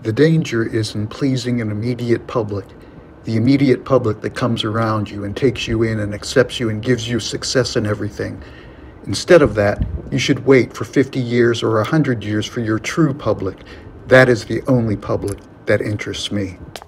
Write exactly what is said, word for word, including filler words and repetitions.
The danger is in pleasing an immediate public, the immediate public that comes around you and takes you in and accepts you and gives you success in everything. Instead of that, you should wait for fifty years or one hundred years for your true public. That is the only public that interests me.